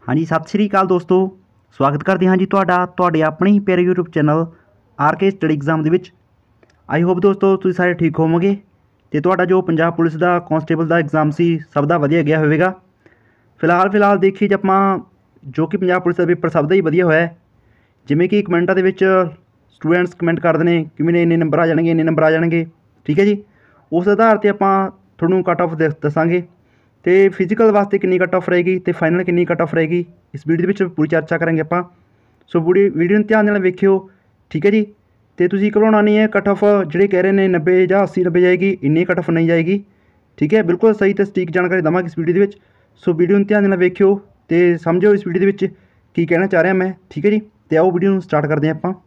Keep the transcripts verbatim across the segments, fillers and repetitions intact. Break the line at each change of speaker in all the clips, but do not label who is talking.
हाँ जी, सत श्री अकाल दोस्तों, स्वागत करते हाँ जी तुहाडा तुहाडे अपने ही प्यारे YouTube channel R K study exam दे विच। आई होप दोस्तों तुसीं सारे ठीक होवोगे ते तुहाडा जो पंजाब पुलिस का कॉन्स्टेबल का एग्जाम सी सब दा वधिया गया होवेगा। फिलहाल फिलहाल देखिए जे आपां जो कि पंजाब पुलिस का पेपर सब दा ही वधिया होया है। जिवें कि कमेंटां दे विच स्टूडेंट्स कमेंट करदे ने कि मैंने इन्ने नंबर आ जाणगे इन्ने नंबर आ जाणगे, ठीक है जी। उस आधार ते आपां तुहानूं कट ऑफ दसांगे तो फिजिकल वास्ते कितनी कट ऑफ रहेगी तो फाइनल कितनी कट ऑफ रहेगी इस वीडियो के पूरी चर्चा करेंगे आप। सो पूरी वीडियो में ध्यान नाल वेखियो, ठीक है जी। तो तुसीं घबराउणा नहीं है, कट ऑफ जिहड़े कह रहे हैं नब्बे या अस्सी नब्बे जाएगी, इन्नी कट ऑफ नहीं जाएगी, ठीक है। बिल्कुल सही तो सटीक जानकारी देवांगे इस वीडियो के। सो वीडियो में ध्यान नाल वेखियो तो समझो इस वीडियो के की कहना चाह रहा मैं, ठीक है जी। तो आओ वीडियो स्टार्ट करते हैं आप।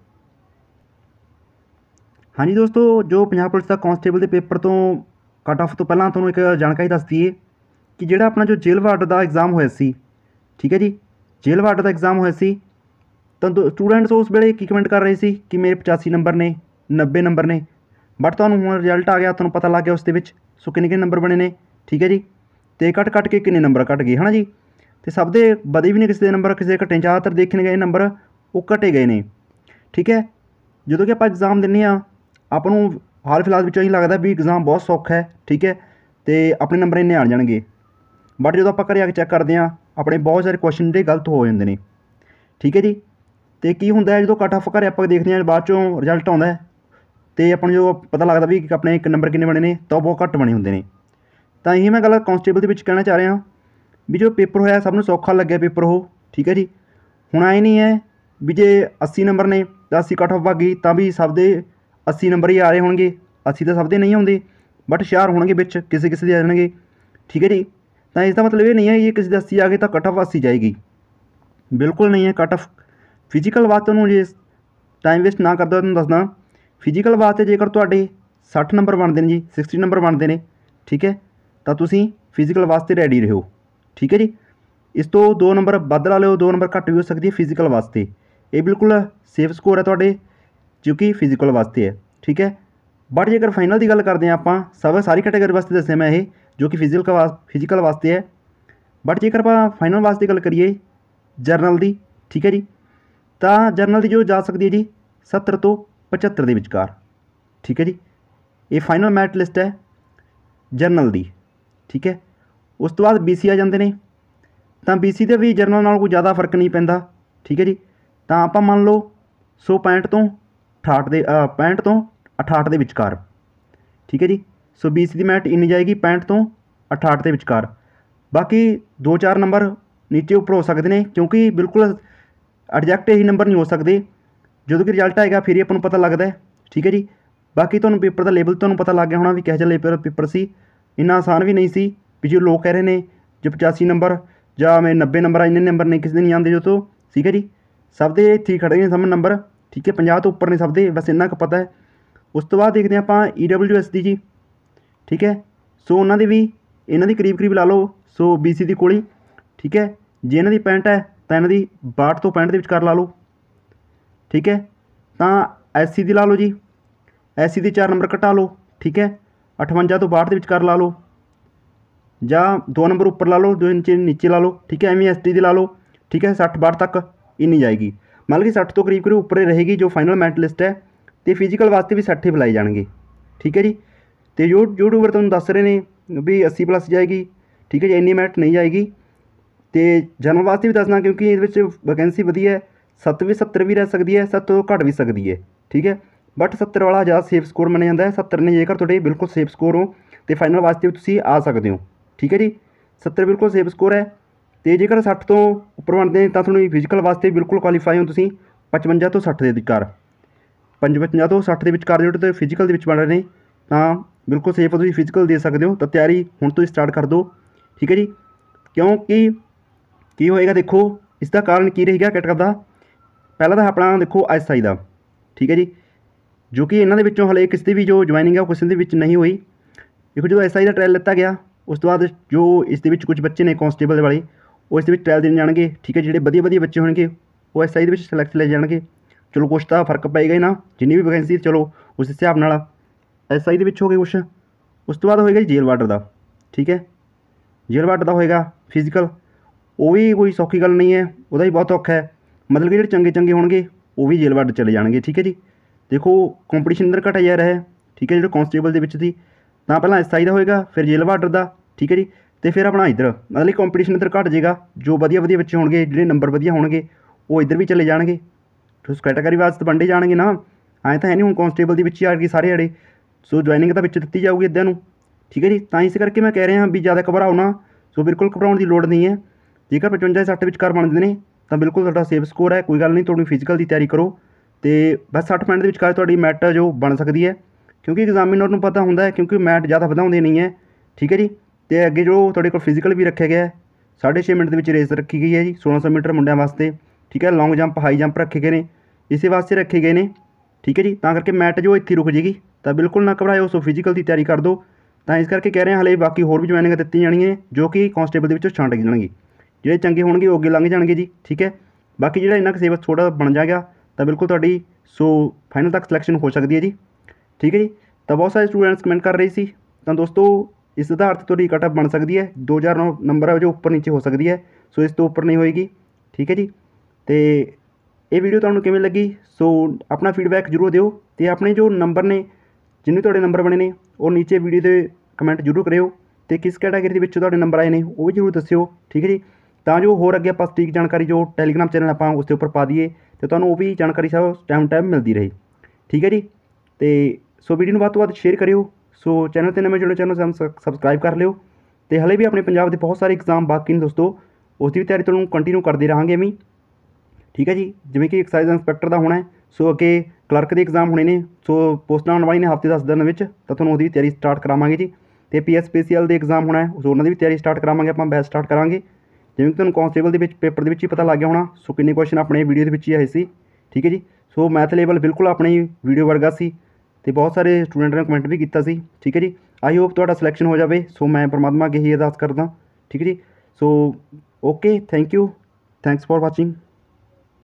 हाँ जी दोस्तों, जो पंजाब पुलिस का कॉन्स्टेबल के पेपर तो कट ऑफ तो पहला तुहानूं एक जानकारी दस दईए कि जिहड़ा अपना जो जेल वार्ड का एग्जाम होया सी, ठीक है जी, जेल वार्ड का एग्जाम होया सी तो स्टूडेंट्स उस वेले की कमेंट कर रहे सी कि मेरे पचासी नंबर ने नब्बे नंबर ने, बट तुहानूं हुण रिजल्ट आ गया, तुहानूं पता लग गया उस दे विच सो किन्ने किन्ने नंबर बने ने, ठीक है जी। तो कट कट के किन्ने नंबर घट गए है ना जी। तो सब दे बधे भी नहीं, किसी नंबर किसी घटे, ज़्यादातर देखे गए नंबर वो घटे गए ने, ठीक है। जो कि आप एग्जाम दिन्ने आप हाल फिलहाल में लगता भी एग्जाम बहुत सौखा है, ठीक है, तो अपने नंबर इन्ने आ जाएंगे, बट जो आप घर आके चैक करते हैं अपने बहुत सारे क्वेश्चन जो गलत हो जाते हैं, ठीक है जी। तो की होंगे जो कट ऑफ घर आप देखते हैं बाद चों रिजल्ट आता है तो अपन जो पता लगता भी अपने एक नंबर किन्ने बने ने तो बहुत घट बने होंगे ने। तो यही मैं गल कॉन्स्टेबल के कहना चाह रहा भी जो पेपर होया सब नूं सौखा लग्या पेपर हो, ठीक है जी। हुण आए नहीं है भी जे अस्सी नंबर ने तो अस्सी कट ऑफ भग गई तो भी सब दे अस्सी नंबर ही आ रहे होंगे, अस्सी तो सब दे नहीं आते, बट हुशियार होंगे बिच किसी किसी दे आ जाएंगे, ठीक है जी। तो इसका मतलब ये नहीं है ये किसी दे अस्सी आ गए तो कट ऑफ अस्सी जाएगी, बिल्कुल नहीं है। कट ऑफ फिजिकल वास्ते जे टाइम वेस्ट ना करदा तुहानूं दसदा, फिजिकल वास्ते जेकर तुहाडे सठ नंबर बनते हैं जी, सिक्सटी नंबर बनते हैं, ठीक है, तो तुसीं फिजिकल वास्ते रेडी रहो, ठीक है जी। इस तो दो नंबर वध ला लो, दो नंबर घट भी हो सकती है फिजिकल वास्ते, ये बिल्कुल सेफ स्कोर है तुहाडे जो कि फिजिकल वास्ते है, ठीक है। बट जेकर फाइनल की गल करते हैं आप, सब सारी कैटेगरी वास्ते दस्सिया मैं ये जो कि फिजिकल वा फिजिकल वास्ते है। बट जेकर आप फाइनल वास्ते गल करिए जरनल की, ठीक है जी, तो जरनल की जो जा सकती है जी सत्तर तो पचहत्तर के विचकार, ठीक है जी। ये फाइनल मैरिट लिस्ट है जरनल की, ठीक है। उस तो बाद बी सी आ जाते हैं तो बी सी के भी जरनल नाल कोई ज़्यादा फर्क नहीं पैंदा, ठीक है जी। तो आप मान लो सौ पैंठ तो अठाहठ के पैंठ तो अठाहठ के विचकार, ठीक है जी। सो बी सी की मैरिट इन्नी जाएगी पैंठ तो अठाहठ के विचकार, बाकी दो चार नंबर नीचे उपर हो सकते हैं क्योंकि बिल्कुल एडजैक्ट ही नंबर नहीं हो सकते, जो कि रिजल्ट आएगा फिर ही अपन पता लगता है, ठीक है जी। बाकी तुहानूं पेपर का लेवल तुहानूं पता लग गया होना भी किहो जिहा लेवल पेपर सी, इन्ना आसान भी नहीं सी भी जो लोग कह रहे हैं जो पचासी नंबर या मैं नब्बे नंबर इन्ने नंबर नहीं किसी नहीं आते जो, तो ठीक है जी। सब दे इत्थे खड़े ने सामने नंबर, ठीक है, पचास तो उपर ने सब दे, बस इन्ना क पता है। उस तो बाद देखते हैं आप ई डबल्यू एस दी जी, ठीक है। सो उन्होंने भी इन्हों की करीब करीब ला लो सो बी सी की कोली, ठीक है। जे इन्हों की पैंठ है तो इन्हों की बाहठ तो पैंठ के विचकार ला लो, ठीक है। तो एस सी की ला लो जी, एस सी की चार नंबर घटा लो, ठीक है, अठवंजा तो बाहठ के विचकार ला लो, या दो नंबर उपर ला लो, दो इंच नीचे ला लो, ठीक है। एम ई एस टी की ला लो, ठीक है, सठ बाहठ तक इन्नी जाएगी, मतलब कि सठ तो करीब करीब उपर रहेगी जो फाइनल मैरिट लिस्ट है। तो फिजिकल वास्ते भी सठ ही बुलाए जाएंगे, ठीक है जी। तो यू यूट्यूबर तुहानूं दस रहे हैं भी अस्सी प्लस जाएगी, ठीक है जी, इन्नी मैरिट नहीं जाएगी। तो जनरल वास्ते भी दसना क्योंकि ये वैकेंसी वधी है, सत्त भी सत्तर भी रह सकती है, सत्त तो घट भी सकती है, ठीक है। बट सत्तर वाला ज़्यादा सेफ स्कोर मनिया जाता है, सत्तर ने जेकर थोड़े बिल्कुल सेफ स्कोर हो तो फाइनल वास्ते भी तुसीं आ सकते हो, ठीक है जी। सत्तर बिल्कुल सेफ स्कोर है। तो जेकर सठ तो उपर बनते हैं तो थोड़ी फिजिकल वास्ते बिल्कुल क्वालीफाई हो तुसीं पचवंजा तो सठ के विचकार, पचवंजा तो सठ के विचकार जो तो फिजिकल के बन रहे हैं तो बिल्कुल सेफ तुसीं फिजिकल दे सकते हो। तो तैयारी हुण तो स्टार्ट कर दो, ठीक है जी। क्योंकि की होएगा देखो इसका कारण की रहेगा कैटेगरी का, पहला तो अपना देखो एस आई का, ठीक है जी, जो कि इन्होंने विचों हले किसी की भी जो ज्वाइनिंग है वो किसी के नहीं हुई। देखो जो एस आई का ट्रायल लिता गया उस तो बाद जो इस कुछ बच्चे ने कॉन्स्टेबल वाले वो इस ट्रायल देने जाएंगे, ठीक है। जो वधिया वधिया बच्चे होंगे वो एस आई के सिलेक्ट ले जाएंगे, चलो कुछ तो फर्क पेगा ही ना, जिन्नी भी वैकेंसी चलो उस हिसाब नाल एस आई हो गए कुछ। उस तो बाद होएगा जी जेल वार्डर का, ठीक है, जेल वार्डर का होएगा फिजिकल, ਉਹ ਵੀ ਕੋਈ ਸੌਖੀ ਗੱਲ ਨਹੀਂ ਹੈ, ਉਹਦਾ ਵੀ ਬਹੁਤ ਔਖਾ ਹੈ। ਮਤਲਬ ਕਿ ਜਿਹੜੇ ਚੰਗੇ ਚੰਗੇ ਹੋਣਗੇ ਉਹ ਵੀ ਜੇਲ੍ਹ ਵੱਡ ਚਲੇ ਜਾਣਗੇ। ਠੀਕ ਹੈ ਜੀ। ਦੇਖੋ ਕੰਪੀਟੀਸ਼ਨ ਅੰਦਰ ਘਟਿਆ ਜਾ ਰਿਹਾ ਹੈ। ਠੀਕ ਹੈ, ਜਿਹੜੇ ਕਾਂਸਟੇਬਲ ਦੇ ਵਿੱਚ ਸੀ ਤਾਂ ਪਹਿਲਾਂ ਐਸ ਆਈ ਦਾ ਹੋਏਗਾ, ਫਿਰ ਜੇਲ੍ਹ ਵਾਰਡਰ ਦਾ। ਠੀਕ ਹੈ ਜੀ। ਅਤੇ ਫਿਰ ਆਪਣਾ ਇੱਧਰ ਮਤਲਬ ਕਿ ਕੰਪੀਟੀਸ਼ਨ ਇੱਧਰ ਘੱਟ ਜਾਏਗਾ। ਜੋ ਵਧੀਆ ਵਧੀਆ ਬੱਚੇ ਹੋਣਗੇ, ਜਿਹੜੇ ਨੰਬਰ ਵਧੀਆ ਹੋਣਗੇ, ਉਹ ਇੱਧਰ ਵੀ ਚਲੇ ਜਾਣਗੇ। ਉਸ ਕੈਟਾਗਰੀ ਵਾਸਤੇ ਵੰਡੇ ਜਾਣਗੇ ਨਾ, ਐਂ ਤਾਂ ਹੈ ਨਹੀਂ ਹੁਣ ਕਾਂਸਟੇਬਲ ਦੇ ਵਿੱਚ ਹੀ ਆ ਗਏ ਸਾਰੇ ਜਿਹੜੇ। ਸੋ ਜੁਆਇਨਿੰਗ ਤਾਂ ਵਿੱਚ ਦਿੱਤੀ ਜਾਊਗੀ ਇੱਦਾਂ ਨੂੰ। ਠੀਕ ਹੈ ਜੀ। ਤਾਂ ਇਸ ਕਰਕੇ ਮੈਂ ਕਹਿ ਰਿਹਾ ਵੀ ਜ਼ਿਆਦਾ ਘਬਰਾਓ ਨਾ। ਸੋ ਬਿਲਕੁਲ ਘਬਰਾਉਣ ਦੀ ਲੋੜ ਨਹੀਂ ਹੈ। ਜੇਕਰ ਪਚਵੰਜਾ ਸੱਠ ਵਿਚਕਾਰ ਬਣਦੇ ਨੇ ਤਾਂ ਬਿਲਕੁਲ ਤੁਹਾਡਾ ਸੇਫ ਸਕੋਰ ਹੈ, ਕੋਈ ਗੱਲ ਨਹੀਂ। ਤੁਹਾਡੀ ਫਿਜ਼ੀਕਲ ਦੀ ਤਿਆਰੀ ਕਰੋ ਅਤੇ ਬਸ ਸੱਠ ਪੁਆਇੰਟ ਦੇ ਵਿਚਕਾਰ ਤੁਹਾਡੀ ਮੈਟ ਜੋ ਬਣ ਸਕਦੀ ਹੈ, ਕਿਉਂਕਿ ਐਗਜ਼ਾਮੀਨਰ ਨੂੰ ਪਤਾ ਹੁੰਦਾ ਹੈ, ਕਿਉਂਕਿ ਮੈਟ ਜ਼ਿਆਦਾ ਵਧਾਉਂਦੇ ਨਹੀਂ ਹੈ। ਠੀਕ ਹੈ ਜੀ। ਅਤੇ ਅੱਗੇ ਜੋ ਤੁਹਾਡੇ ਕੋਲ ਫਿਜ਼ੀਕਲ ਵੀ ਰੱਖਿਆ ਗਿਆ ਹੈ, ਸਾਢੇ ਛੇ ਮਿੰਟ ਦੇ ਵਿੱਚ ਰੇਸ ਰੱਖੀ ਗਈ ਹੈ ਜੀ, ਸੋਲਾਂ ਸੌ ਮੀਟਰ ਮੁੰਡਿਆਂ ਵਾਸਤੇ। ਠੀਕ ਹੈ। ਲੌਂਗ ਜੰਪ, ਹਾਈ ਜੰਪ ਰੱਖੇ ਗਏ ਨੇ, ਇਸੇ ਵਾਸਤੇ ਰੱਖੇ ਗਏ ਨੇ। ਠੀਕ ਹੈ ਜੀ। ਤਾਂ ਕਰਕੇ ਮੈਟ ਜੋ ਇੱਥੇ ਰੁਕ ਜੇਗੀ, ਤਾਂ ਬਿਲਕੁਲ ਨਾ ਘਬਰਾਇਓ। ਸੋ ਫਿਜ਼ੀਕਲ ਦੀ ਤਿਆਰੀ ਕਰ ਦਿਓ। ਤਾਂ ਇਸ ਕਰਕੇ ਕਹਿ ਰਹੇ ਹਾਂ, ਹਾਲੇ ਬਾਕੀ ਹੋਰ ਵੀ ਜੁਆਇਨਿੰਗਾਂ ਦਿੱਤੀਆਂ ਜਾਣੀਆਂ ਨੇ, ਜੋ ਕਿ ਕਾਂਸਟੇਬਲ ਦੇ ਵਿੱਚੋਂ ਛਾਂਟ ਜਾਣਗੇ। ਜਿਹੜੇ ਚੰਗੇ ਹੋਣਗੇ ਉਹ ਅੱਗੇ ਲੰਘ ਜਾਣਗੇ ਜੀ। ਠੀਕ ਹੈ। ਬਾਕੀ ਜਿਹੜਾ ਇੰਨਾ ਕੁ ਸਿਲੇਬਸ ਥੋੜ੍ਹਾ ਬਣ ਜਾਏਗਾ ਤਾਂ ਬਿਲਕੁਲ ਤੁਹਾਡੀ ਸੋ ਫਾਈਨਲ ਤੱਕ ਸਿਲੈਕਸ਼ਨ ਹੋ ਸਕਦੀ ਹੈ ਜੀ। ਠੀਕ ਹੈ ਜੀ। ਤਾਂ ਬਹੁਤ ਸਾਰੇ ਸਟੂਡੈਂਟਸ ਕਮੈਂਟ ਕਰ ਰਹੇ ਸੀ, ਤਾਂ ਦੋਸਤੋ ਇਸ ਆਧਾਰ 'ਤੇ ਤੁਹਾਡੀ ਕਟ ਆਫ ਬਣ ਸਕਦੀ ਹੈ। ਦੋ ਹਜ਼ਾਰ ਨੌ ਨੰਬਰ ਹੈ ਜੋ ਉੱਪਰ ਨੀਚੇ ਹੋ ਸਕਦੀ ਹੈ, ਸੋ ਇਸ ਤੋਂ ਉੱਪਰ ਨਹੀਂ ਹੋਏਗੀ। ਠੀਕ ਹੈ ਜੀ। ਅਤੇ ਇਹ ਵੀਡੀਓ ਤੁਹਾਨੂੰ ਕਿਵੇਂ ਲੱਗੀ, ਸੋ ਆਪਣਾ ਫੀਡਬੈਕ ਜ਼ਰੂਰ ਦਿਓ। ਅਤੇ ਆਪਣੇ ਜੋ ਨੰਬਰ ਨੇ, ਜਿੰਨੇ ਤੁਹਾਡੇ ਨੰਬਰ ਬਣੇ ਨੇ, ਉਹ ਨੀਚੇ ਵੀਡੀਓ ਦੇ ਕਮੈਂਟ ਜ਼ਰੂਰ ਕਰਿਓ। ਅਤੇ ਕਿਸ ਕੈਟਾਗਰੀ ਦੇ ਵਿੱਚ ਤੁਹਾਡੇ ਨੰਬਰ ਆਏ ਨੇ ਉਹ ਵੀ ਜ਼ਰੂਰ ਦੱਸਿਓ। ਠੀਕ ਹੈ ਜੀ। ਤਾਂ ਜੋ ਹੋਰ ਅੱਗੇ ਆਪਾਂ ਸਟੀਕ ਜਾਣਕਾਰੀ ਜੋ ਟੈਲੀਗ੍ਰਾਮ ਚੈਨਲ ਆਪਾਂ ਉਸ ਦੇ ਉੱਪਰ ਪਾ ਦਈਏ, ਅਤੇ ਤੁਹਾਨੂੰ ਉਹ ਵੀ ਜਾਣਕਾਰੀ ਸਭ ਟਾਈਮ ਟਾਈਮ ਮਿਲਦੀ ਰਹੇ। ਠੀਕ ਹੈ ਜੀ। ਅਤੇ ਸੋ ਵੀਡੀਓ ਨੂੰ ਵੱਧ ਤੋਂ ਵੱਧ ਸ਼ੇਅਰ ਕਰਿਓ। ਸੋ ਚੈਨਲ 'ਤੇ ਨਵੇਂ ਜੁੜੇ ਚੈਨਲ ਨੂੰ ਸਬਸਕ੍ਰਾਈਬ ਕਰ ਲਿਓ। ਅਤੇ ਹਲੇ ਵੀ ਆਪਣੇ ਪੰਜਾਬ ਦੇ ਬਹੁਤ ਸਾਰੇ ਇਗਜ਼ਾਮ ਬਾਕੀ ਨੇ ਦੋਸਤੋ, ਉਸ ਦੀ ਵੀ ਤਿਆਰੀ ਤੁਹਾਨੂੰ ਕੰਟੀਨਿਊ ਕਰਦੇ ਰਹਾਂਗੇ ਐਵੇਂ। ਠੀਕ ਹੈ ਜੀ। ਜਿਵੇਂ ਕਿ ਐਕਸਾਈਜ਼ ਇੰਸਪੈਕਟਰ ਦਾ ਹੋਣਾ ਹੈ, ਸੋ ਅੱਗੇ ਕਲਰਕ ਦੇ ਇਗਜ਼ਾਮ ਹੋਣੇ ਨੇ, ਸੋ ਪੋਸਟਾਂ ਆਉਣ ਵਾਲੀ ਨੇ ਹਫ਼ਤੇ ਦਸ ਦਿਨ ਵਿੱਚ, ਤਾਂ ਤੁਹਾਨੂੰ ਉਹਦੀ ਵੀ ਤਿਆਰੀ ਸਟਾਰਟ ਕਰਾਵਾਂਗੇ ਜੀ। ਅਤੇ P S P C L ਦੇ ਇਗਜ਼ਾਮ ਹੋਣਾ ਹੈ, ਸੋ ਉਹਨਾਂ ਦੀ ਵੀ ਤਿਆਰੀ ਸਟਾਰਟ ਕਰਾਵਾਂਗੇ ਆਪਾਂ, ਬੈਚ ਸਟਾਰਟ ਕਰਾਂਗੇ। ਜਿਵੇਂ ਕਿ ਤੁਹਾਨੂੰ ਕਾਂਸਟੇਬਲ ਦੇ ਵਿੱਚ ਪੇਪਰ ਦੇ ਵਿੱਚ ਹੀ ਪਤਾ ਲੱਗ ਗਿਆ ਹੋਣਾ, ਸੋ ਕਿੰਨੇ ਕੁਐਸਚਨ ਆਪਣੇ ਵੀਡੀਓ ਦੇ ਵਿੱਚ ਹੀ ਆਏ ਸੀ। ਠੀਕ ਹੈ ਜੀ। ਸੋ ਮੈਥ ਲੈਵਲ ਬਿਲਕੁਲ ਆਪਣੀ ਵੀਡੀਓ ਵਰਗਾ ਸੀ, ਅਤੇ ਬਹੁਤ ਸਾਰੇ ਸਟੂਡੈਂਟ ਨੇ ਕਮੈਂਟ ਵੀ ਕੀਤਾ ਸੀ। ਠੀਕ ਹੈ ਜੀ। ਆਈ ਹੋਪ ਤੁਹਾਡਾ ਸਿਲੈਕਸ਼ਨ ਹੋ ਜਾਵੇ। ਸੋ ਮੈਂ ਪਰਮਾਤਮਾ ਅੱਗੇ ਹੀ ਅਰਦਾਸ ਕਰਦਾ। ਠੀਕ ਹੈ ਜੀ। So okay, thank you, thanks for watching.